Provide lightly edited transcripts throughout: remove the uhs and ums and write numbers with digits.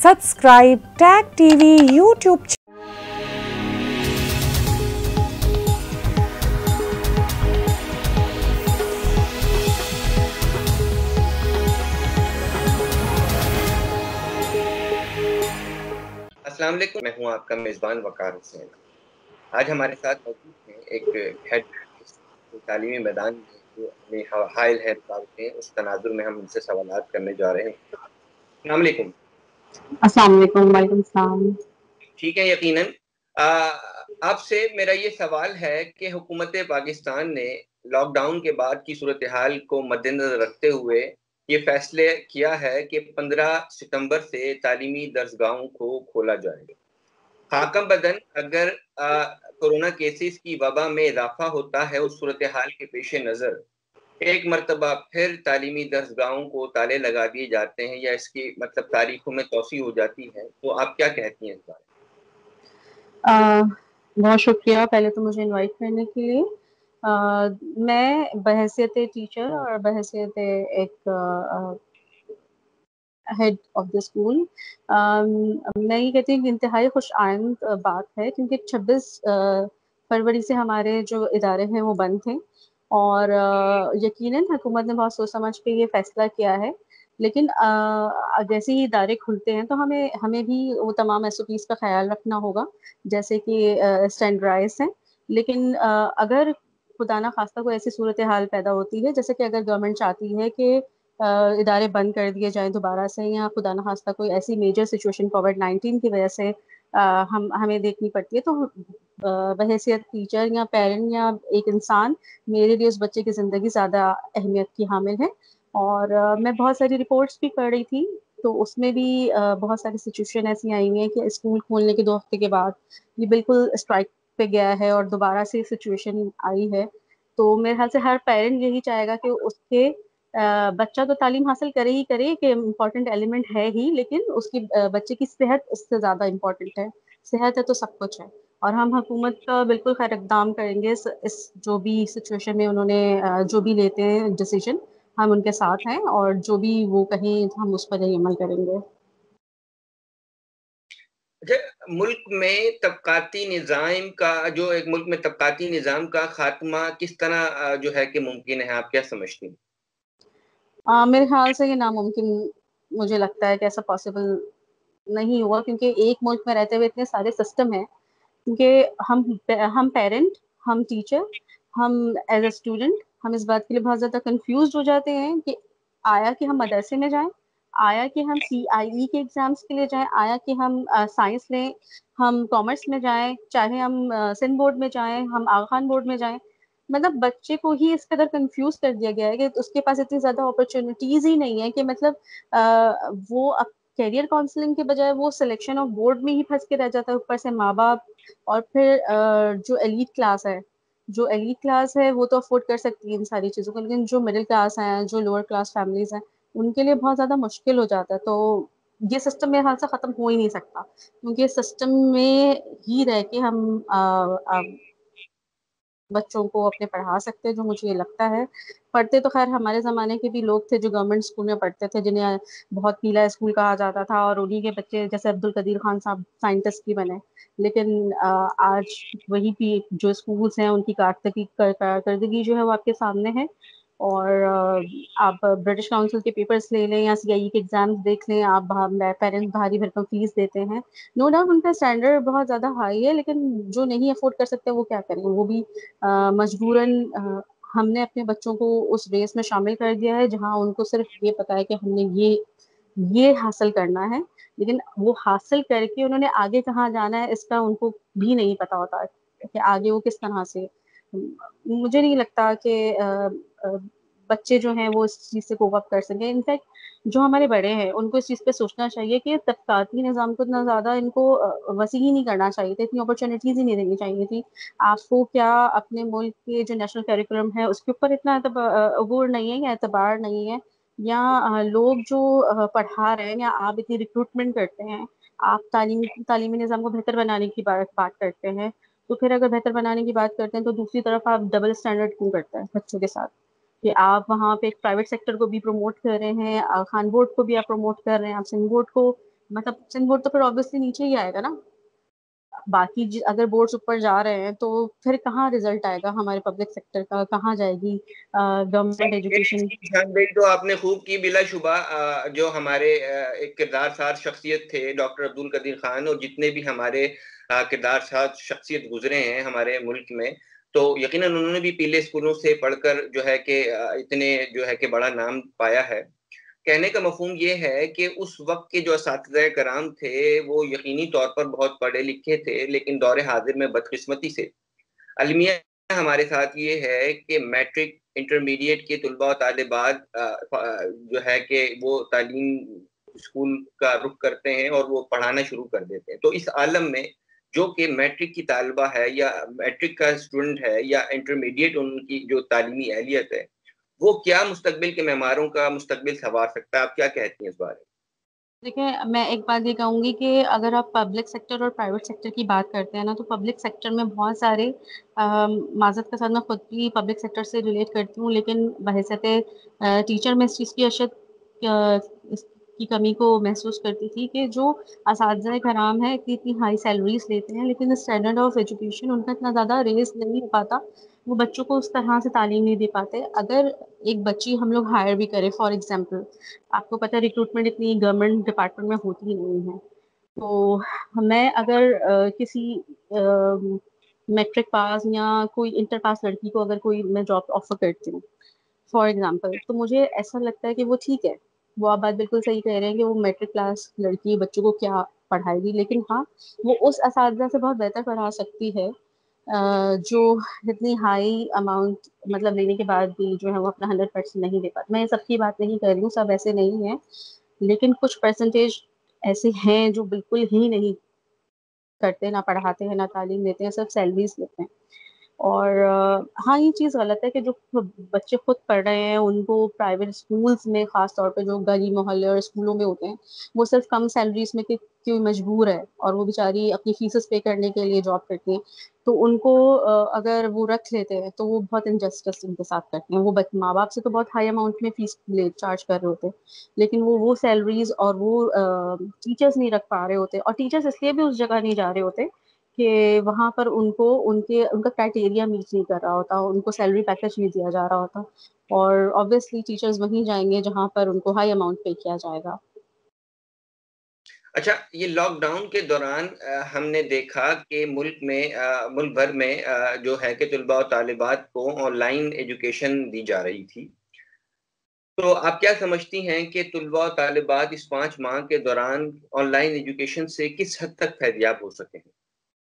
Subscribe Tag TV YouTube channel. السلام علیکم، میں ہوں آپ کا میزبان وقار حسین۔ آج ہمارے ساتھ موجود ہیں ایک ہیڈ تعلیمی میدان میں جو اپنے حائل ہے رکاوٹیں، اس تناظر میں ہم ان سے سوالات کرنے جا رہے ہیں۔ السلام علیکم۔ السلام علیکم۔ وعلیکم السلام۔ ٹھیک ہے، یقیناً آپ سے میرا یہ سوال ہے کہ حکومت پاکستان نے لاک ڈاؤن کے بعد کی صورتحال کو مد نظر رکھتے ہوئے یہ فیصلے کیا ہے کہ 15 ستمبر سے تعلیمی درسگاہوں کو کھولا جائے گا۔ حاکم بدن اگر کورونا کیسز کی وبا میں اضافہ ہوتا ہے، اس صورتحال کے پیش نظر ایک مرتبہ پھر تعلیمی درسگاہوں کو تالے لگا دیے جاتے ہیں یا اس کی مطلب تاریخوں میں توسیع ہو جاتی ہے، تو آپ کیا کہتی ہیں اس بارے میں؟ بہت شکریہ پہلے تو مجھے انوائٹ کرنے کے لیے۔ میں بحیثیت ٹیچر اور بحیثیت ایک ہیڈ آف دا اسکول میں یہ کہتی ہوں کہ انتہائی خوش آئند بات ہے، کیونکہ 26 فروری سے ہمارے جو ادارے ہیں وہ بند تھے، اور یقیناً حکومت نے بہت سوچ سمجھ کے یہ فیصلہ کیا ہے، لیکن جیسے ہی ادارے کھلتے ہیں تو ہمیں بھی وہ تمام SOPs کا خیال رکھنا ہوگا، جیسے کہ اسٹینڈرڈائز ہیں۔ لیکن اگر خدا نہ خواستہ کوئی ایسی صورتحال پیدا ہوتی ہے، جیسے کہ اگر گورنمنٹ چاہتی ہے کہ ادارے بند کر دیے جائیں دوبارہ سے، یا خدا نہ خواستہ کوئی ایسی میجر سچویشن کووڈ-19 کی وجہ سے ہمیں دیکھنی پڑتی ہے، تو بحیثیت ٹیچر یا پیرنٹ یا ایک انسان، میرے لیے اس بچے کی زندگی زیادہ اہمیت کی حامل ہے۔ اور میں بہت ساری رپورٹس بھی پڑھ رہی تھی، تو اس میں بھی بہت ساری سچویشن ایسی آئی ہیں کہ اسکول کھولنے کے 2 ہفتے کے بعد یہ بالکل اسٹرائک پہ گیا ہے اور دوبارہ سے سچویشن آئی ہے۔ تو میرے خیال سے ہر پیرنٹ یہی چاہے گا کہ اس کے بچہ تو تعلیم حاصل کرے ہی کرے، کہ امپورٹنٹ ایلیمنٹ ہے ہی، لیکن اس کی بچے کی صحت اس سے زیادہ امپورٹنٹ ہے۔ صحت ہے تو سب کچھ ہے، اور ہم حکومت کا بالکل خیر اقدام کریں گے اس جو بھی سچویشن میں انہوں نے جو بھی لیتے ہیں ڈیسیجن، ہم ان کے ساتھ ہیں، اور جو بھی وہ کہیں ہم اس پر ہی عمل کریں گے۔ ملک میں طبقاتی نظام کا خاتمہ کس طرح جو ہے کہ ممکن ہے، آپ کیا سمجھتی ہیں؟ میرے خیال سے یہ ناممکن مجھے لگتا ہے کہ ایسا پاسبل نہیں ہوا، کیونکہ ایک ملک میں رہتے ہوئے اتنے سارے سسٹم ہیں، کیونکہ ہم پیرنٹ، ہم ٹیچر، ہم ایز اے اسٹوڈنٹ، ہم اس بات کے لیے بہت زیادہ کنفیوزڈ ہو جاتے ہیں کہ آیا کہ ہم مدرسے میں جائیں، آیا کہ ہم CIE کے ایگزامس کے لیے جائیں، آیا کہ ہم سائنس لیں، ہم کامرس میں جائیں، چاہے ہم سندھ بورڈ میں جائیں، ہم آغا خان بورڈ میں جائیں۔ مطلب بچے کو ہی اس قدر کنفیوز کر دیا گیا ہے کہ اس کے پاس اتنی زیادہ اپرچونیٹیز ہی نہیں ہے کہ مطلب وہ اب کیریئر کاؤنسلنگ کے بجائے وہ سلیکشن آف بورڈ میں ہی پھنس کے رہ جاتا ہے۔ اوپر سے ماں باپ، اور پھر جو ایلیٹ کلاس ہے وہ تو افورڈ کر سکتی ہے ان ساری چیزوں کو، لیکن جو مڈل کلاس ہیں، جو لوور کلاس فیملیز ہیں، ان کے لیے بہت زیادہ مشکل ہو جاتا ہے۔ تو یہ سسٹم میرے خیال سے ختم ہو ہی نہیں سکتا، کیونکہ سسٹم میں ہی رہ کے ہم بچوں کو اپنے پڑھا سکتے ہیں، جو مجھے یہ لگتا ہے۔ پڑھتے تو خیر ہمارے زمانے کے بھی لوگ تھے جو گورنمنٹ اسکول میں پڑھتے تھے، جنہیں بہت پیلا اسکول کہا جاتا تھا، اور انہی کے بچے جیسے عبدالقدیر خان صاحب سائنٹسٹ بھی بنے، لیکن آج وہی بھی جو اسکولس ہیں ان کی کارکردگی جو ہے وہ آپ کے سامنے ہے۔ اور آپ برٹش کاؤنسل کے پیپرز لے لیں یا CIE کے ایگزامز دیکھ لیں، آپ پیرنٹس بھاری بھرکم فیس دیتے ہیں، نو ڈاؤٹ ان کا اسٹینڈرڈ بہت زیادہ ہائی ہے، لیکن جو نہیں افورڈ کر سکتے وہ کیا کریں، وہ بھی مجبوراً ہم نے اپنے بچوں کو اس ریس میں شامل کر دیا ہے جہاں ان کو صرف یہ پتا ہے کہ ہم نے یہ حاصل کرنا ہے، لیکن وہ حاصل کر کے انہوں نے آگے کہاں جانا ہے اس کا ان کو بھی نہیں پتا ہوتا کہ آگے وہ کس طرح سے۔ مجھے نہیں لگتا کہ بچے جو ہیں وہ اس چیز سے کوپ اپ کر سکیں۔ انفیکٹ جو ہمارے بڑے ہیں ان کو اس چیز پہ سوچنا چاہیے کہ طبقاتی نظام کو اتنا زیادہ ان کو وسیع ہی نہیں کرنا چاہیے تھا، اتنی اپرچونیٹیز ہی نہیں دینی چاہیے تھی۔ آپ کو کیا اپنے ملک کے جو نیشنل کیریکولم ہے اس کے اوپر اتنا عبور نہیں ہے یا اعتبار نہیں ہے، یا لوگ جو پڑھا رہے ہیں، یا آپ اتنی ریکروٹمنٹ کرتے ہیں، آپ تعلیمی نظام کو بہتر بنانے کی بات کرتے ہیں، تو پھر اگر بہتر بنانے کی بات کرتے ہیں تو دوسری طرف آپ ڈبل اسٹینڈرڈ کیوں کرتے ہیں بچوں کے ساتھ، کہ آپ وہاں پہ ایک پرائیویٹ سیکٹر کو بھی پروموٹ کر رہے ہیں، خان بورڈ کو بھی آپ پروموٹ کر رہے ہیں، آپ سندھ بورڈ کو مطلب سندھ بورڈ تو پھر آبویسلی نیچے ہی آئے گا نا. باقی اگر بورڈز اوپر جا رہے ہیں تو پھر کہاں رزلٹ آئے گا ہمارے پبلک سیکٹر کا, کہاں جائے گی گورنمنٹ ایجوکیشن. نشاندہی تو آپ نے خوب کی بلا شبہ. جو ہمارے ایک کردار ساز شخصیت تھے ڈاکٹر عبدالقدیر خان, اور جتنے بھی ہمارے کردار ساز شخصیت گزرے ہیں ہمارے ملک میں, تو یقیناً انہوں نے بھی پیلے اسکولوں سے پڑھ کر جو ہے کہ اتنے جو ہے کہ بڑا نام پایا ہے. کہنے کا مفہوم یہ ہے کہ اس وقت کے جو اساتذہ کرام تھے وہ یقینی طور پر بہت پڑھے لکھے تھے, لیکن دور حاضر میں بدقسمتی سے المیہ ہمارے ساتھ یہ ہے کہ میٹرک انٹرمیڈیٹ کے طلباء و طالبات جو ہے کہ وہ تعلیم اسکول کا رخ کرتے ہیں اور وہ پڑھانا شروع کر دیتے ہیں. تو اس عالم میں جو کہ میٹرک کی طالبہ ہے یا میٹرک کا اسٹوڈنٹ ہے یا انٹرمیڈیٹ ان کی جو تعلیمی اہلیت ہے, وہ کیا مستقبل کے معماروں کا مستقبل سنوار سکتا ہے؟ آپ کیا کہتی ہیں اس بارے میں؟ دیکھیں, میں ایک بات یہ کہوں گی کہ اگر آپ پبلک سیکٹر اور پرائیویٹ سیکٹر کی بات کرتے ہیں نا, تو پبلک سیکٹر میں بہت سارے, معذرت کے ساتھ میں خود بھی پبلک سیکٹر سے ریلیٹ کرتی ہوں, لیکن بحیثیت ٹیچر میں اس چیز کی اشد کی کمی کو محسوس کرتی تھی کہ جو اساتذہ کرام ہیں اتنی ہائی سیلریز لیتے ہیں, لیکن اسٹینڈرڈ آف ایجوکیشن ان کا اتنا زیادہ ریز نہیں ہو پاتا, وہ بچوں کو اس طرح سے تعلیم نہیں دے پاتے. اگر ایک بچی ہم لوگ ہائر بھی کریں, فار ایگزامپل, آپ کو پتہ ہے ریکروٹمنٹ اتنی گورنمنٹ ڈپارٹمنٹ میں ہوتی ہی نہیں ہے, تو میں اگر کسی میٹرک پاس یا کوئی انٹر پاس لڑکی کو اگر کوئی میں جاب آفر کرتی ہوں فار ایگزامپل, تو مجھے ایسا لگتا ہے کہ وہ ٹھیک ہے, وہ آپ بات بالکل صحیح کہہ رہے ہیں کہ وہ میٹرک کلاس لڑکی بچوں کو کیا پڑھائے گی, لیکن ہاں وہ اس اساتذہ سے بہت بہتر پڑھا سکتی ہے جو اتنی ہائی اماؤنٹ مطلب لینے کے بعد بھی جو ہے وہ اپنا 100% نہیں دے پاتے. میں سب کی بات نہیں کر رہی ہوں, سب ایسے نہیں ہیں, لیکن کچھ پرسنٹیج ایسے ہیں جو بالکل ہی نہیں کرتے, نہ پڑھاتے ہیں نہ تعلیم دیتے ہیں, صرف سیلریز لیتے ہیں. اور ہاں یہ چیز غلط ہے کہ جو بچے خود پڑھ رہے ہیں ان کو پرائیویٹ اسکولس میں, خاص طور پہ جو گلی محلے اور اسکولوں میں ہوتے ہیں, وہ صرف کم سیلریز میں کیوں مجبور ہے, اور وہ بیچاری اپنی فیسز پے کرنے کے لیے جاب کرتی ہیں, تو ان کو اگر وہ رکھ لیتے ہیں تو وہ بہت انجسٹس ان کے ساتھ کرتے ہیں. وہ ماں باپ سے تو بہت ہائی اماؤنٹ میں فیس چارج کر رہے ہوتے, لیکن وہ سیلریز اور وہ ٹیچرز نہیں رکھ پا رہے ہوتے, اور ٹیچرز اس لیے بھی اس جگہ نہیں جا رہے ہوتے کہ وہاں پر ان کا کرائٹیریا میٹ نہیں کر رہا ہوتا, ان کو سیلری پیکج نہیں دیا جا رہا ہوتا, اور obviously ٹیچرز وہیں جائیں گے جہاں پر ان کو ہائی اماؤنٹ پے کیا جائے گا. اچھا, یہ لاک ڈاؤن کے دوران ہم نے دیکھا کہ ملک بھر میں جو ہے کہ طلباء و طالبات کو آن لائن ایجوکیشن دی جا رہی تھی, تو آپ کیا سمجھتی ہیں کہ طلباء و طالبات اس 5 ماہ کے دوران آن لائن ایجوکیشن سے کس حد تک فیضیاب ہو سکے ہیں؟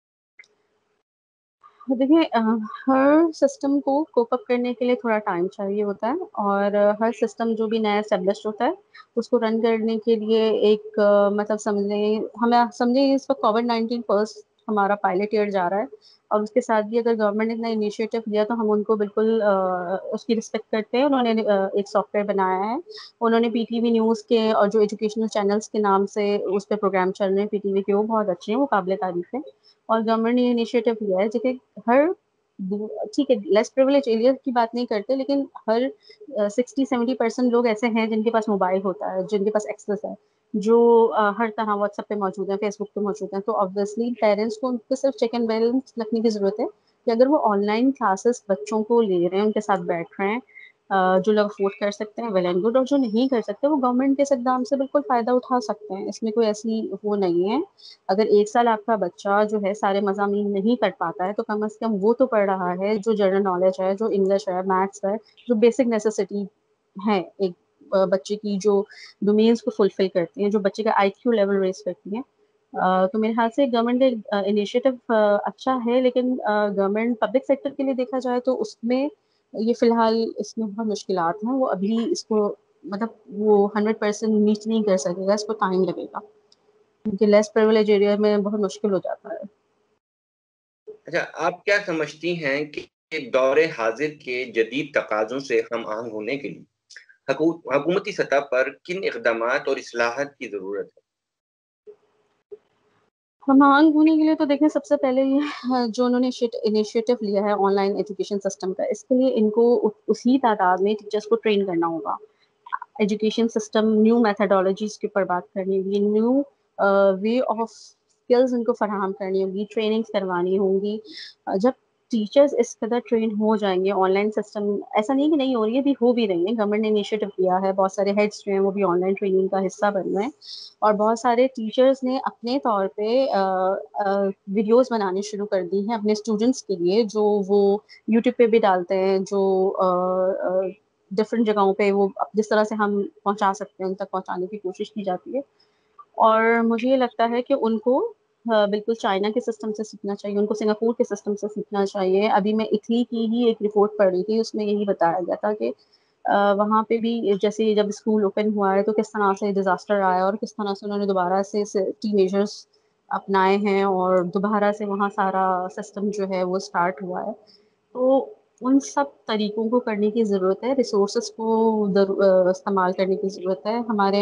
دیکھیں, ہر سسٹم کو کوپ اپ کرنے کے لیے تھوڑا ٹائم چاہیے ہوتا ہے, اور ہر سسٹم جو بھی نیا اسٹیبلش ہوتا ہے اس کو رن کرنے کے لیے ایک مطلب سمجھیں اس وقت COVID-19 فرسٹ ہمارا پائلٹ ایئر جا رہا ہے, اور اس کے ساتھ بھی اگر گورنمنٹ نے اتنا انیشیٹو لیا تو ہم ان کو بالکل اس کی رسپیکٹ کرتے ہیں. انہوں نے ایک سافٹ ویئر بنایا ہے, انہوں نے PTV نیوز کے اور جو ایجوکیشنل چینلس کے نام سے اس پہ پروگرام چل رہے ہیں PTV کے, وہ بہت اچھے ہیں, وہ قابل تعریف ہیں, اور گورنمنٹ نے انیشیٹو لیا ہے جو کہ ہر ٹھیک ہے لیس پریویلیج ایریا کی بات نہیں کرتے, لیکن ہر 60-70% لوگ ایسے ہیں جن کے پاس موبائل ہوتا ہے, جن کے پاس ایکسیس ہے, جو ہر طرح واٹس ایپ پہ موجود ہیں, فیس بک پہ موجود ہیں. تو obviously پیرنٹس کو ان کو صرف چیک اینڈ بیلنس رکھنے کی ضرورت ہے کہ اگر وہ آن لائن کلاسز بچوں کو لے رہے ہیں, ان کے ساتھ بیٹھ رہے ہیں, جو لوگ افورڈ کر سکتے ہیں ویل اینڈ گڈ, اور جو نہیں کر سکتے وہ گورنمنٹ کے اس اقدام سے بالکل فائدہ اٹھا سکتے ہیں, اس میں کوئی ایسی وہ نہیں ہے. اگر 1 سال آپ کا بچہ جو ہے سارے مضامین نہیں پڑھ پاتا ہے, تو کم از کم وہ تو پڑھ رہا ہے جو جنرل نالج ہے, جو انگلش ہے, میتھس ہے, جو بیسک نیسیسٹی ہے ایک بچے کی, جو ڈومینس کو فلفل کرتی ہیں, جو بچے کا IQ لیول ریز کرتی ہیں. تو میرے خیال سے گورنمنٹ کا انیشیٹو اچھا ہے, لیکن گورنمنٹ پبلک سیکٹر کے لیے دیکھا جائے تو اس میں یہ فی الحال اس میں بہت مشکلات ہیں. وہ ابھی اس کو مطلب وہ 100% میٹ نہیں کر سکے گا, اس کو ٹائم لگے گا, کیونکہ لیس پریویلیج ایریا میں بہت مشکل ہو جاتا ہے. اچھا, آپ کیا سمجھتی ہیں کہ دور حاضر کے جدید تقاضوں سے ہم آہنگ ہونے کے لیے حکومتی سطح پر کن اقدامات اور اصلاحات کی ضرورت ہے؟ ہم آہنگ ہونے کے لیے تو دیکھیں, سب سے پہلے یہ جو انہوں نے انیشیٹو لیا ہے آن لائن ایجوکیشن سسٹم کا, اس کے لیے ان کو اسی تعداد میں ٹیچرس کو ٹرین کرنا ہوگا. ایجوکیشن سسٹم نیو میتھڈالوجیز کے اوپر بات کرنی ہوگی, نیو وے آف اسکلز ان کو فراہم کرنی ہوگی, ٹریننگس کروانی ہوں گی. جب ٹیچرز اس قدر ٹرین ہو جائیں گے, آن لائن سسٹم ایسا نہیں کہ نہیں ہو رہی ہے, ابھی ہو بھی رہی ہیں, گورنمنٹ نے انیشیٹو کیا ہے, بہت سارے ہیڈس جو ہیں وہ بھی آن لائن ٹریننگ کا حصہ بن رہے ہیں, اور بہت سارے ٹیچرز نے اپنے طور پہ ویڈیوز بنانی شروع کر دی ہیں اپنے اسٹوڈنٹس کے لیے, جو وہ یوٹیوب پہ بھی ڈالتے ہیں, جو ڈفرینٹ جگہوں پہ وہ جس طرح سے ہم پہنچا سکتے ہیں ان تک پہنچانے کی کوشش کی جاتی ہے. اور مجھے یہ لگتا ہے کہ ان کو بالکل چائنا کے سسٹم سے سیکھنا چاہیے, ان کو سنگاپور کے سسٹم سے سیکھنا چاہیے. ابھی میں اٹلی کی ہی ایک رپورٹ پڑھ رہی تھی, اس میں یہی بتایا گیا تھا کہ وہاں پہ بھی جیسے جب اسکول اوپن ہوا ہے تو کس طرح سے ڈیزاسٹر آیا, اور کس طرح سے انہوں نے دوبارہ سے ٹین ایجرس اپنائے ہیں, اور دوبارہ سے وہاں سارا سسٹم جو ہے وہ اسٹارٹ ہوا ہے. تو ان سب طریقوں کو کرنے کی ضرورت ہے, ریسورسز کو استعمال کرنے کی ضرورت ہے. ہمارے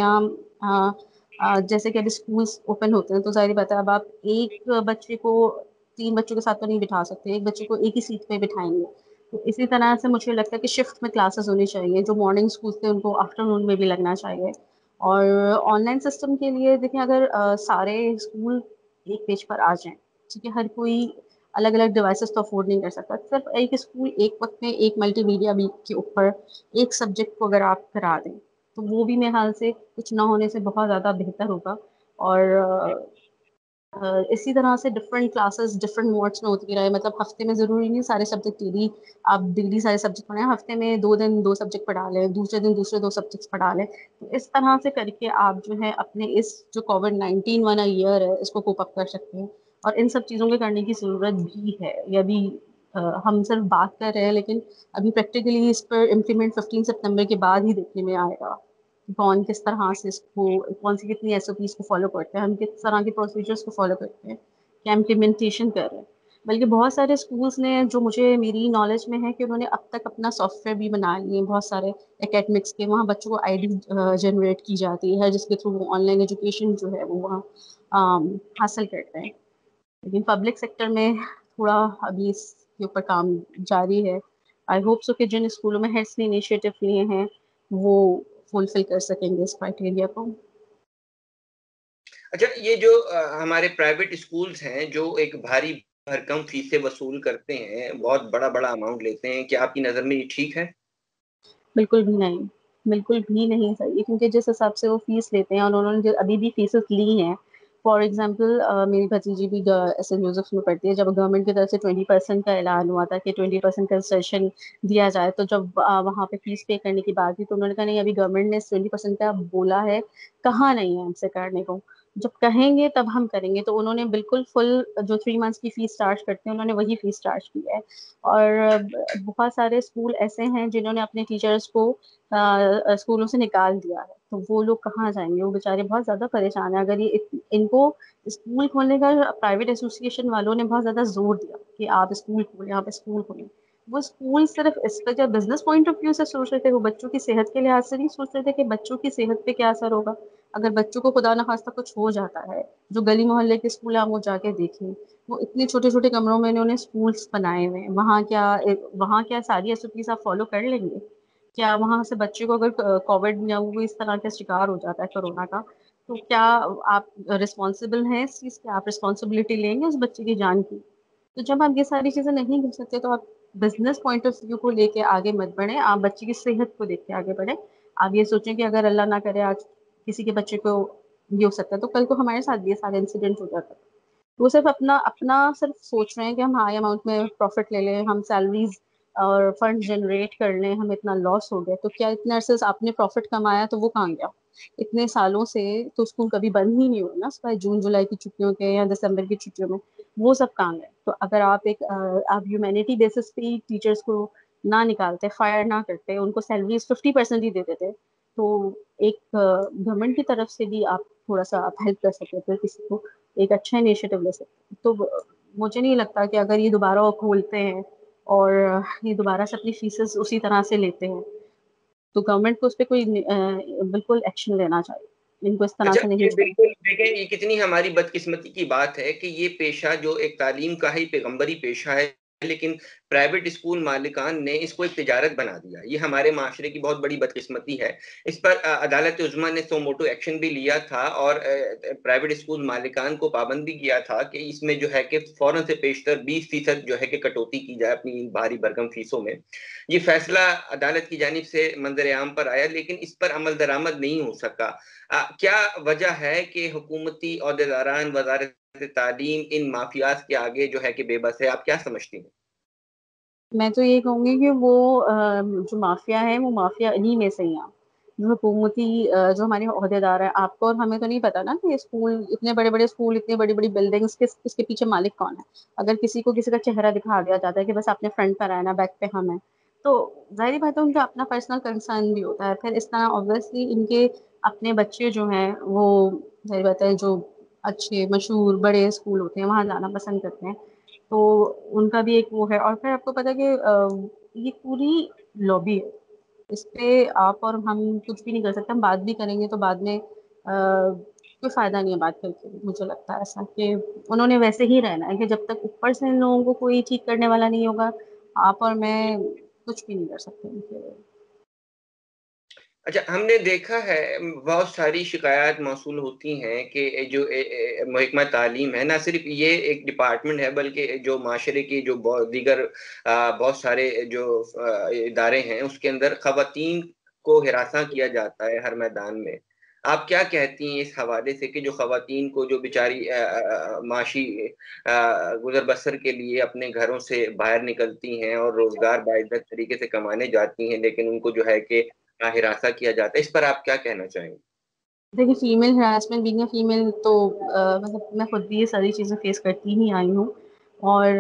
یہاں جیسے کہ اب اسکولس اوپن ہوتے ہیں تو ظاہر بات ہے اب آپ ایک بچے کو 3 بچوں کے ساتھ تو نہیں بٹھا سکتے, ایک بچے کو ایک ہی سیٹ پہ بٹھائیں گے. تو اسی طرح سے مجھے لگتا ہے کہ شفٹ میں کلاسز ہونی چاہیے, جو مارننگ اسکول تھے ان کو آفٹر نون میں بھی لگنا چاہیے. اور آن لائن سسٹم کے لیے دیکھیں, اگر سارے اسکول ایک پیج پر آ جائیں, ٹھیک ہے, ہر کوئی الگ الگ ڈیوائسز تو افورڈ نہیں کر سکتا, صرف ایک اسکول ایک وقت میں ایک ملٹی میڈیا بھی کے اوپر ایک سبجیکٹ کو اگر آپ کرا دیں تو وہ بھی میرے خیال سے کچھ نہ ہونے سے بہت زیادہ بہتر ہوگا. اور اسی طرح سے ڈفرینٹ کلاسز ڈفرینٹ موڈس میں ہوتی رہے, مطلب ہفتے میں ضروری نہیں سارے سبجیکٹ ڈیلی آپ ڈیلی سارے سبجیکٹ پڑھیں, ہفتے میں 2 دن 2 سبجیکٹ پڑھا لیں, دوسرے دن دوسرے 2 سبجیکٹس پڑھا لیں. تو اس طرح سے کر کے آپ جو ہے اپنے اس جو کووڈ-19 والا ایئر ہے اس کو کوپ اپ کر سکتے ہیں. اور ان سب چیزوں کے کرنے کی ضرورت بھی ہے, یہ ابھی ہم صرف بات کر رہے ہیں, لیکن ابھی پریکٹیکلی اس پر امپلیمنٹ 15 سپتمبر کے بعد ہی دیکھنے میں آئے گا. کون کس طرح سے اس کو, کون سی کتنی ایس او پیز کو فالو کرتے ہیں, ہم کس طرح کے پروسیجرس کو فالو کرتے ہیں, کیا امپلیمنٹیشن کر رہے ہیں. بلکہ بہت سارے اسکولس نے, جو مجھے میری نالج میں ہے کہ انہوں نے اب تک اپنا سافٹ ویئر بھی بنا لیے ہیں بہت سارے اکیڈمکس کے, وہاں بچوں کو آئی ڈی جنریٹ کی جاتی ہے جس کے تھرو وہ آن لائن ایجوکیشن جو ہے وہ وہاں حاصل کرتے ہیں. لیکن پبلک سیکٹر میں تھوڑا ابھی اس کے اوپر کام جاری ہے. آئی ہوپ سو کہ جن اسکولوں میں ہیڈس نے انیشیٹو لیے ہیں وہ فلفل کر سکیں گے اس کرائٹیریا کو. اچھا, یہ جو ہمارے پرائیویٹ اسکولس ہیں جو ایک بھاری بھرکم فیسیں وصول کرتے ہیں, بہت بڑا بڑا اماؤنٹ لیتے ہیں, کیا آپ کی نظر میں یہ ٹھیک ہے؟ بالکل بھی نہیں, بالکل بھی نہیں صحیح, کیونکہ جس حساب سے وہ فیس لیتے ہیں اور انہوں نے ابھی بھی فیسز لی ہیں. فار ایگزامپل میری بھتیجی بھی ایس این جوزف میں پڑھتی ہے, جب گورنمنٹ کی طرف سے 20% کا اعلان ہوا تھا کہ 20% کنسیشن دیا جائے, تو جب وہاں پہ فیس پے کرنے کی بات تھی تو انہوں نے کہا نہیں, ابھی گورنمنٹ نے 20% کا بولا ہے, کہاں نہیں ہے ہم سے کرنے کو, جب کہیں گے تب ہم کریں گے. تو انہوں نے بالکل فل جو 3 months کی فیس چارج کرتے ہیں انہوں نے وہی فیس چارج کی ہے. اور بہت سارے اسکول ایسے ہیں جنہوں نے اپنے ٹیچرس کو اسکولوں سے نکال دیا ہے, تو وہ لوگ کہاں جائیں گے, وہ بیچارے بہت زیادہ پریشان ہیں. اگر یہ ان کو اسکول کھولنے کا پرائیویٹ ایسوسیشن والوں نے بہت زیادہ زور دیا کہ آپ اسکول کھولیں, آپ اسکول کھولیں, وہ اسکول صرف اس کا جب بزنس پوائنٹ آف ویو سے سوچ رہے تھے, وہ بچوں کی صحت کے لحاظ سے نہیں سوچ رہے تھے کہ بچوں کی صحت پہ کیا اثر ہوگا. اگر بچوں کو خدا نخواستہ کچھ ہو جاتا ہے, جو گلی محلے کے اسکول ہیں وہ جا کے دیکھیں, وہ اتنے چھوٹے چھوٹے کمروں میں انہوں نے اسکولس بنائے ہوئے ہیں, وہاں کیا ساری ایس او پیز آپ فالو کر لیں گے؟ کیا وہاں سے بچے کو اگر کووڈ یا وہ اس طرح کا شکار ہو جاتا ہے کورونا کا, تو کیا آپ رسپانسبل ہیں اس چیز کی, آپ رسپانسبلٹی لیں گے اس بچے کی جان کی؟ تو جب آپ یہ ساری چیزیں نہیں کر سکتے تو آپ بزنس پوائنٹ آف ویو کو لے کے آگے مت بڑھیں, آپ بچے کی صحت کو دیکھ کے آگے بڑھیں. آپ یہ سوچیں کہ اگر اللہ نہ کرے آج کسی کے بچے کو یہ ہو سکتا ہے تو کل کو ہمارے ساتھ بھی یہ سارے انسیڈنٹ ہو جاتا ہے. وہ صرف اپنا صرف سوچ رہے ہیں کہ ہم ہائی اماؤنٹ میں پروفٹ لے لیں, ہم سیلریز اور فنڈ جنریٹ کر لیں, ہم اتنا لاس ہو گیا. تو کیا اتنے عرصے سے آپ نے پروفٹ کمایا تو وہ کہاں گیا؟ اتنے سالوں سے تو اسکول کبھی بند ہی نہیں ہوئے نا, سوائے جون جولائی کی چھٹیوں کے یا دسمبر کی چھٹیوں میں, وہ سب کہاں گئے؟ تو اگر آپ آپ ہیومینٹی بیسس پہ ٹیچرس کو نہ نکالتے, فائر نہ کرتے, ان کو سیلریز 50% ہی دیتے تھے, تو ایک گورنمنٹ کی طرف سے بھی آپ تھوڑا سا آپ ہیلپ کر سکتے تھے, کسی کو ایک اچھا انیشیٹو لے سکتے. تو مجھے نہیں لگتا کہ اگر یہ دوبارہ وہ کھولتے ہیں اور یہ دوبارہ سے اپنی فیسز اسی طرح سے لیتے ہیں تو گورنمنٹ کو اس پہ کوئی بالکل ایکشن لینا چاہیے. ان کو اس طرح اچھا, سے نہیں یہ چھوڑنا. بالکل دیکھیں, یہ کتنی ہماری بدقسمتی کی بات ہے کہ یہ پیشہ جو ایک تعلیم کا ہی پیغمبری پیشہ ہے, لیکن پرائیویٹ اسکول مالکان نے اس کو ایک تجارت بنا دیا. یہ ہمارے معاشرے کی بہت بڑی بدقسمتی ہے. اس پر عدالت عظمیٰ نے سو موٹو ایکشن بھی لیا تھا اور پرائیویٹ اسکول مالکان کو پابندی کیا تھا کہ اس میں جو ہے کہ فوراً سے پیشتر 20% جو ہے کہ کٹوتی کی جائے اپنی بھاری بھرکم فیسوں میں. یہ فیصلہ عدالت کی جانب سے منظر عام پر آیا لیکن اس پر عمل درآمد نہیں ہو سکا. کیا وجہ ہے کہ حکومتی عہدیداران، وزارت تعلیم ان مافیاز کے آگے جو ہے کہ بے بس ہے؟ آپ کیا سمجھتی ہیں؟ میں تو یہ کہوں گی کہ وہ جو مافیا ہے وہ مافیا انہی میں سے ہی ہیں. جو حکومتی جو ہمارے عہدیدار ہیں، آپ کو اور ہمیں تو نہیں پتا نا کہ اسکول اتنے بڑے بڑے اسکول، اتنے بڑی بڑی بلڈنگس اس کے پیچھے مالک کون ہے. اگر کسی کو کسی کا چہرہ دکھا دیا جاتا ہے کہ بس آپ نے فرنٹ پر آنا، بیک پہ ہم ہیں، تو ظاہری بات ہے ان کا اپنا پرسنل کنسرن بھی ہوتا ہے. پھر اس طرح آبویسلی ان کے اپنے بچے جو ہیں وہ ظاہر بات ہے جو اچھے مشہور بڑے اسکول ہوتے ہیں وہاں جانا پسند کرتے ہیں. تو ان کا بھی ایک وہ ہے. اور پھر آپ کو پتا کہ یہ پوری لابی ہے، اس پہ آپ اور ہم کچھ بھی نہیں کر سکتے. ہم بات بھی کریں گے تو بعد میں کوئی فائدہ نہیں ہے بات کر کے. مجھے لگتا ہے ایسا کہ انہوں نے ویسے ہی رہنا ہے کہ جب تک اوپر سے ان لوگوں کو کوئی ٹھیک کرنے والا نہیں ہوگا، آپ اور میں کچھ بھی نہیں کر سکتے ان کے. اچھا، ہم نے دیکھا ہے بہت ساری شکایات موصول ہوتی ہیں کہ جو محکمہ تعلیم ہے، نہ صرف یہ ایک ڈپارٹمنٹ ہے بلکہ جو معاشرے کی جو دیگر بہت سارے جو ادارے ہیں اس کے اندر خواتین کو ہراساں کیا جاتا ہے ہر میدان میں. آپ کیا کہتی ہیں اس حوالے سے کہ جو خواتین کو جو بیچاری معاشی گزر بسر کے لیے اپنے گھروں سے باہر نکلتی ہیں اور روزگار باعزت طریقے سے کمانے جاتی ہیں لیکن ان کو جو ہے کہ ہراساں کیا جاتا ہے، اس پر آپ کیا کہنا چاہیں گے؟ دیکھیے، female harassment being a female تو مطلب میں خود بھی یہ ساری چیزیں فیس کرتی ہی آئی ہوں، اور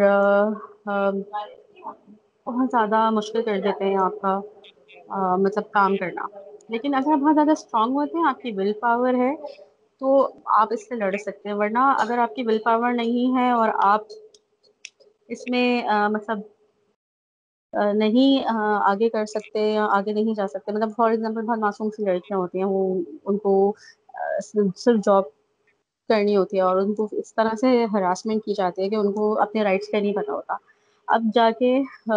بہت زیادہ مشکل کر دیتے ہیں آپ کا مطلب کام کرنا. لیکن اگر آپ بہت زیادہ اسٹرانگ ہوتے ہیں، آپ کی ول پاور ہے، تو آپ اس سے لڑ سکتے ہیں. ورنہ اگر آپ کی ول پاور نہیں ہے اور آپ اس میں مطلب نہیں آگے کر سکتے یا آگے نہیں جا سکتے. مطلب فار ایگزامپل بہت معصوم سی لڑکیاں ہوتی ہیں، وہ ان کو صرف جاب کرنی ہوتی ہے اور ان کو اس طرح سے ہراسمنٹ کی جاتی ہے کہ ان کو اپنے رائٹس کا نہیں پتہ ہوتا. اب جا کے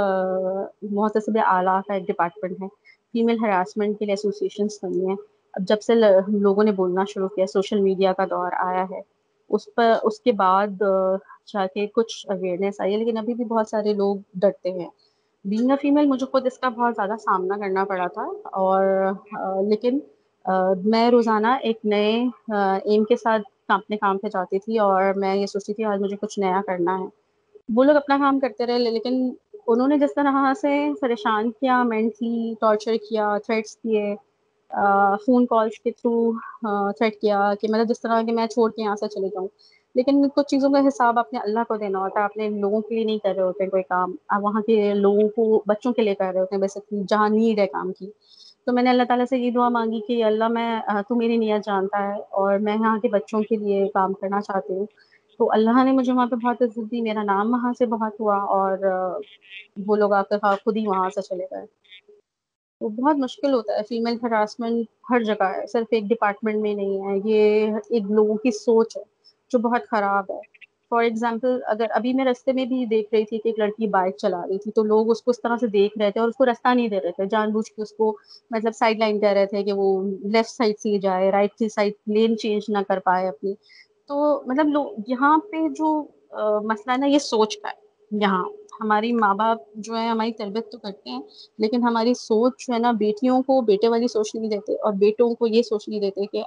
محتسب اعلیٰ کا ایک ڈپارٹمنٹ ہے، فیمیل ہراسمنٹ کے لیے ایسوسیشنس بنی ہیں. اب جب سے لوگوں نے بولنا شروع کیا، سوشل میڈیا کا دور آیا ہے، اس کے بعد جا کے کچھ اویئرنیس آئی ہے. لیکن ابھی بھی بہت سارے لوگ ڈرتے ہیں. بینگ اے فیمیل مجھے خود اس کا بہت زیادہ سامنا کرنا پڑا تھا، اور لیکن میں روزانہ ایک نئے ایم کے ساتھ اپنے کام پہ جاتی تھی اور میں یہ سوچتی تھی آج مجھے کچھ نیا کرنا ہے. وہ لوگ اپنا کام کرتے رہے، لیکن انہوں نے جس طرح سے پریشان کیا، مینٹلی ٹارچر کیا، تھریٹس کیے، فون کالس کے تھرو تھریٹ کیا کہ مطلب جس طرح کہ میں چھوڑ کے یہاں سے چلے جاؤں. لیکن کچھ چیزوں کا حساب اپنے اللہ کو دینا ہوتا ہے. اپنے لوگوں کے لیے نہیں کر رہے ہوتے کوئی کام، آپ وہاں کے لوگوں کو، بچوں کے لیے کر رہے ہوتے ہیں بیسکلی، جہاں نیڈ ہے کام کی. تو میں نے اللہ تعالیٰ سے یہ دعا مانگی کہ اللہ تو میری نیت جانتا ہے اور میں یہاں کے بچوں کے لیے کام کرنا چاہتی ہوں. تو اللہ نے مجھے وہاں پہ بہت عزت دی، میرا نام وہاں سے بہت ہوا، اور وہ لوگ آ کر خود ہی وہاں سے چلے گئے. تو بہت مشکل ہوتا ہے. فیمیل ہراسمنٹ ہر جگہ ہے، صرف ایک ڈپارٹمنٹ میں نہیں ہے. یہ ایک لوگوں کی سوچ ہے جو بہت خراب ہے. فار ایگزامپل اگر ابھی میں رستے میں بھی دیکھ رہی تھی کہ ایک لڑکی بائک چلا رہی تھی، تو لوگ اس کو اس طرح سے دیکھ رہے تھے اور اس کو راستہ نہیں دے رہے تھے، جان بوجھ کے اس کو مطلب سائڈ لائن کر رہے تھے کہ وہ لیفٹ سائڈ سے جائے، رائٹ کی سائڈ لین چینج نہ کر پائے اپنی. تو مطلب یہاں پہ جو مسئلہ ہے نا، یہ سوچ کا ہے. یہاں ہماری ماں باپ جو ہے ہماری تربیت تو کرتے ہیں، لیکن ہماری سوچ جو ہے نا، بیٹیوں کو بیٹے والی سوچ نہیں دیتے اور بیٹوں کو یہ سوچ نہیں دیتے کہ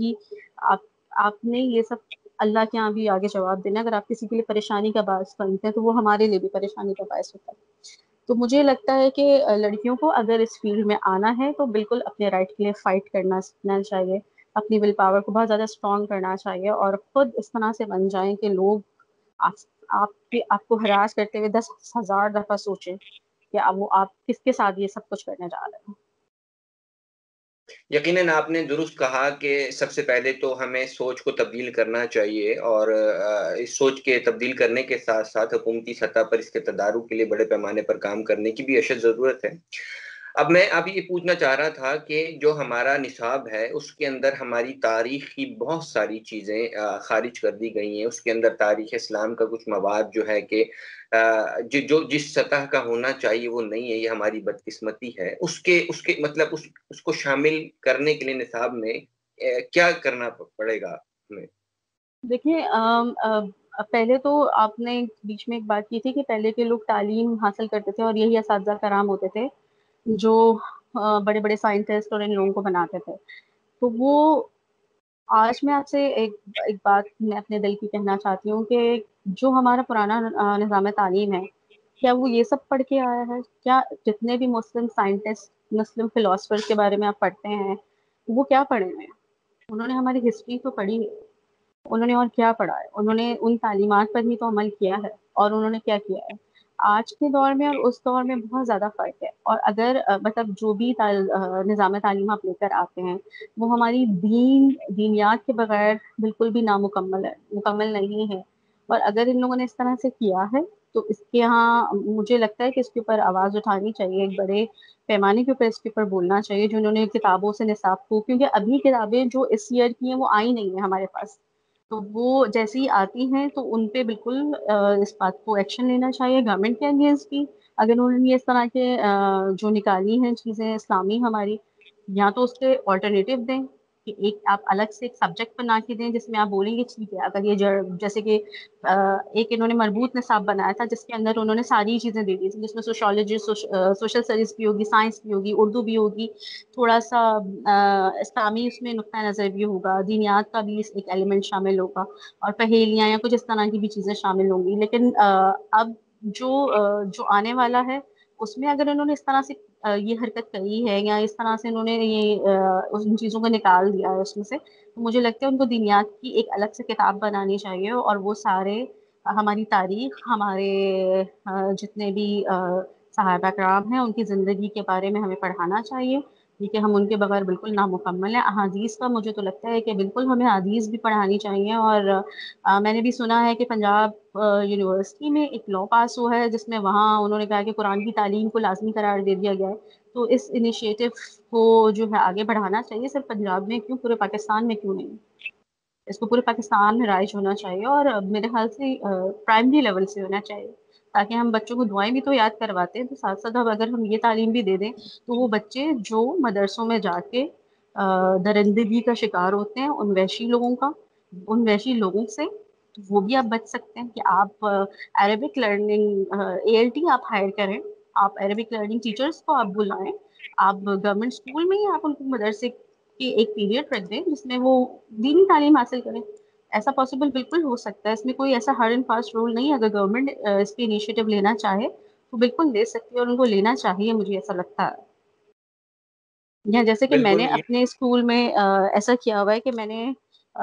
آپ نے یہ سب اللہ کے یہاں بھی آگے جواب دینا. اگر آپ کسی کے لیے پریشانی کا باعث بنتے ہیں تو وہ ہمارے لیے بھی پریشانی کا باعث ہوتا ہے. تو مجھے لگتا ہے کہ لڑکیوں کو اگر اس فیلڈ میں آنا ہے تو بالکل اپنے رائٹ کے لیے فائٹ کرنا سیکھنا چاہیے، اپنی ول پاور کو بہت زیادہ اسٹرانگ کرنا چاہیے، اور خود اس طرح سے بن جائیں کہ لوگ آپ کو ہراس کرتے ہوئے 10,000 دفعہ سوچیں کہ آپ کس کے ساتھ یہ سب کچھ کرنے جا رہے ہیں. یقیناً آپ نے درست کہا کہ سب سے پہلے تو ہمیں سوچ کو تبدیل کرنا چاہیے، اور اس سوچ کے تبدیل کرنے کے ساتھ ساتھ حکومتی سطح پر اس کے تدارک کے لیے بڑے پیمانے پر کام کرنے کی بھی اشد ضرورت ہے. اب میں اب یہ پوچھنا چاہ رہا تھا کہ جو ہمارا نصاب ہے اس کے اندر ہماری تاریخ کی بہت ساری چیزیں خارج کر دی گئی ہیں. اس کے اندر تاریخ اسلام کا کچھ مواد جو ہے کہ جو جس سطح کا ہونا چاہیے وہ نہیں ہے. یہ ہماری بدقسمتی ہے. اس کے مطلب اس کو شامل کرنے کے لیے نصاب میں کیا کرنا پڑے گا ہمیں؟ دیکھیں پہلے تو آپ نے بیچ میں ایک بات کی تھی کہ پہلے کے لوگ تعلیم حاصل کرتے تھے اور یہی اساتذہ کرام ہوتے تھے جو بڑے بڑے سائنٹسٹ اور ان لوگوں کو بناتے تھے. تو وہ آج میں آپ سے ایک بات میں اپنے دل کی کہنا چاہتی ہوں کہ جو ہمارا پرانا نظام تعلیم ہے کیا وہ یہ سب پڑھ کے آیا ہے؟ کیا جتنے بھی مسلم سائنٹسٹ مسلم فلاسفر کے بارے میں آپ پڑھتے ہیں وہ کیا پڑھے ہوئے ہیں؟ انہوں نے ہماری ہسٹری تو پڑھی ہے. انہوں نے اور کیا پڑھا ہے؟ انہوں نے ان تعلیمات پر ہی تو عمل کیا ہے. اور انہوں نے کیا کیا ہے؟ آج کے دور میں اور اس دور میں بہت زیادہ فرق ہے. اور اگر مطلب جو بھی نظام تعلیم آپ لے کر آتے ہیں وہ ہماری دینیات کے بغیر بالکل بھی نامکمل ہے، مکمل نہیں ہے. اور اگر ان لوگوں نے اس طرح سے کیا ہے تو اس کے یہاں مجھے لگتا ہے کہ اس کے اوپر آواز اٹھانی چاہیے، ایک بڑے پیمانے کے اوپر اس کے اوپر بولنا چاہیے. جو انہوں نے کتابوں سے نصاب کو، کیونکہ ابھی کتابیں جو اس ایئر کی ہیں وہ آئی نہیں ہیں ہمارے پاس، تو وہ جیسی آتی ہیں تو ان پہ بالکل اس بات کو ایکشن لینا چاہیے گورنمنٹ کے اگینسٹ بھی. اگر انہوں نے اس طرح کے جو نکالی ہیں چیزیں اسلامی ہماری، یا تو اس کے آلٹرنیٹیو دیں کہ ایک آپ الگ سے ایک سبجیکٹ بنا کے دیں جس میں آپ بولیں گے ٹھیک ہے اگر یہ جیسے کہ ایک انہوں نے مربوط نصاب بنایا تھا جس کے اندر انہوں نے ساری چیزیں دے دی تھی، جس میں سوشالوجی، سوشل اسٹڈیز بھی ہوگی، سائنس بھی ہوگی، اردو بھی ہوگی، تھوڑا سا اسلامی اس میں نقطۂ نظر بھی ہوگا، دینیات کا بھی ایک ایلیمنٹ شامل ہوگا، اور پہیلیاں یا کچھ اس طرح کی بھی چیزیں شامل ہوں گی. لیکن اب جو آنے والا ہے اس میں اگر انہوں نے اس طرح سے یہ حرکت کری ہے یا اس طرح سے انہوں نے یہ ان چیزوں کو نکال دیا ہے اس میں سے، تو مجھے لگتا ہے ان کو دینیات کی ایک الگ سے کتاب بنانی چاہیے اور وہ سارے ہماری تاریخ، ہمارے جتنے بھی صحابہ کرام ہیں ان کی زندگی کے بارے میں ہمیں پڑھانا چاہیے، کیونکہ ہم ان کے بغیر بالکل نامکمل ہیں. احادیث کا مجھے تو لگتا ہے کہ بالکل ہمیں حدیث بھی پڑھانی چاہیے. اور میں نے بھی سنا ہے کہ پنجاب یونیورسٹی میں ایک لاء پاس ہوا ہے جس میں وہاں انہوں نے کہا کہ قرآن کی تعلیم کو لازمی قرار دے دیا گیا ہے. تو اس انیشیٹو کو جو ہے آگے بڑھانا چاہیے. صرف پنجاب میں کیوں، پورے پاکستان میں کیوں نہیں؟ اس کو پورے پاکستان میں رائج ہونا چاہیے اور میرے خیال سے پرائمری لیول سے ہونا چاہیے، تاکہ ہم بچوں کو دعائیں بھی تو یاد کرواتے ہیں تو ساتھ ساتھ اب اگر ہم یہ تعلیم بھی دے دیں تو وہ بچے جو مدرسوں میں جا کے درندگی کا شکار ہوتے ہیں ان وحشی لوگوں سے، وہ بھی آپ بچ سکتے ہیں کہ آپ عربک لرننگ ALT آپ ہائر کریں، آپ عربک لرننگ ٹیچرس کو آپ بلائیں، آپ گورنمنٹ اسکول میں ہی آپ ان کو مدرسے کی ایک پیریڈ رکھ دیں جس میں وہ دینی تعلیم حاصل کریں. ایسا پاسبل بالکل ہو سکتا ہے، اس میں کوئی ایسا ہارڈ اینڈ فاسٹ رول نہیں ہے. اگر گورنمنٹ اس پہ انیشیٹو لینا چاہے تو بالکل لے سکتی ہے اور ان کو لینا چاہیے، مجھے ایسا لگتا ہے. یا جیسے کہ میں نے بالکل یہ اپنے اسکول میں ایسا کیا ہوا ہے کہ میں نے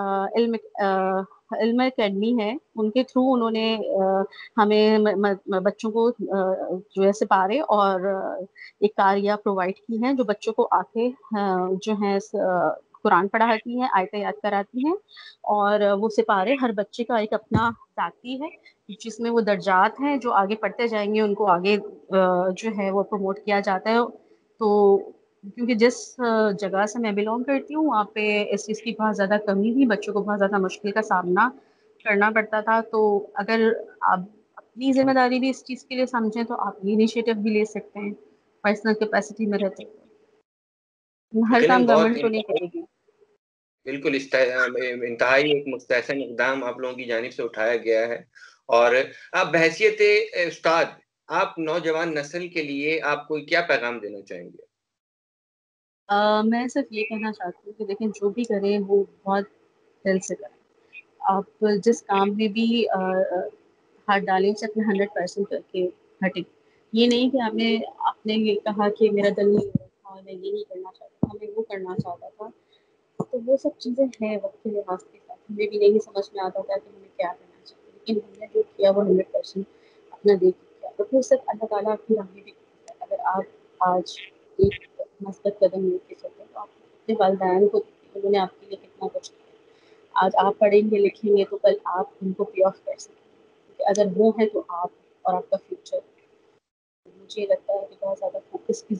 علم اکیڈمی ہے ان کے تھرو انہوں نے ہمیں بچوں کو جو ہے سپارے اور ایک کاریاں پرووائڈ کی ہیں جو بچوں کو آ کے جو ہے قرآن پڑھاتی ہیں، آیتیں یاد کراتی ہیں. اور وہ سپارے ہر بچے کا ایک اپنا ذاتی ہے جس میں وہ درجات ہیں جو آگے پڑھتے جائیں گے ان کو آگے جو ہے وہ پروموٹ کیا جاتا ہے. تو کیونکہ جس جگہ سے میں بلونگ کرتی ہوں وہاں پہ اس چیز کی بہت زیادہ کمی تھی، بچوں کو بہت زیادہ مشکل کا سامنا کرنا پڑتا تھا. تو اگر آپ اپنی ذمہ داری بھی اس چیز کے لیے سمجھیں تو آپ یہ انیشیٹو بھی لے سکتے ہیں پرسنل کیپیسٹی میں رہتے ہوئے. ہر یقیناً کام بہت گورنمنٹ تو نہیں کرے گی. بالکل انتہائی ایک مستحسن اقدام آپ لوگوں کی جانب سے اٹھایا گیا ہے. اور آپ بحیثیت استاد، آپ نوجوان نسل کے لیے آپ کو کیا پیغام دینا چاہیں گے؟ میں صرف یہ کہنا چاہتی ہوں کہ دیکھیں جو بھی کریں وہ بہت دل سے کریں. آپ جس کام میں بھی ہاتھ ڈالیں اسے اپنے 100% کر کے ہٹیں. یہ نہیں کہ آپ نے یہ کہا کہ میرا دل نہیں ہو رہا تھا، میں یہ نہیں کرنا چاہتا تھا، میں وہ کرنا چاہتا تھا. تو وہ سب چیزیں ہیں وقت کے لحاظ کے ساتھ ہمیں بھی نہیں سمجھ میں آتا تھا کہ ہمیں کیا کرنا چاہیے، لیکن ہم نے جو کیا وہ 100% اپنا دے کے کیا. تو پھر صرف اللہ تعالیٰ آپ کی راہ میں بھی ہے. اگر آپ آج ایک مثبت قدم لے کے چلتے تو آپ اپنے والدین کو انہوں نے آپ کے لیے کتنا کچھ کیا. آج آپ پڑھیں گے لکھیں گے تو کل آپ ان کو پے آف کر سکیں گے، کیونکہ اگر وہ ہے تو آپ اور آپ کا فیوچر. مجھے لگتا ہے کہ بہت زیادہ فوکس کی ضرورت ہے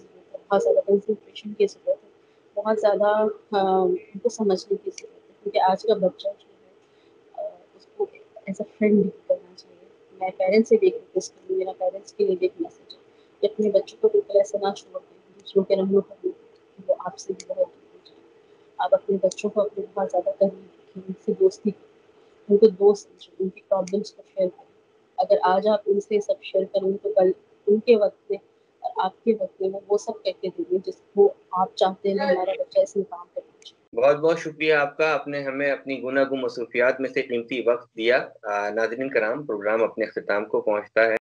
بہت زیادہ کنسنٹریشن کی ضرورت ہے، بہت زیادہ ان کو سمجھنے کی ضرورت ہے، کیونکہ آج کا بچہ جو ہے اس کو ایز اے فرینڈ کرنا چاہیے. میں پیرنٹس سے بھی ایک ریکویسٹ کروں، میرا پیرنٹس کے لیے بھی ایک میسج ہے کہ اپنے بچوں کو بالکل ایسا نہ چھوڑ دیں دوسروں کے رہنوں پر وہ آپ سے بھی بہت دور ہو جائیں. آپ اپنے بچوں کو اپنے بہت زیادہ قریب رکھیں، ان سے دوستی کریں، ان کو دوست سمجھیں، ان کی پرابلمس کو شیئر کریں. اگر آج آپ ان سے سب شیئر کریں گے تو کل ان کے وقت میں اور آپ کے وقت میں وہ سب کہہ کے دیں گے جس کو آپ چاہتے ہیں کہ ہمارا بچہ اس مقام پہ پہنچے. بہت بہت شکریہ آپ کا، آپ نے ہمیں اپنی گناہ گو مصروفیات میں سے قیمتی وقت دیا. ناظرین کرام، پروگرام اپنے اختتام کو پہنچتا ہے.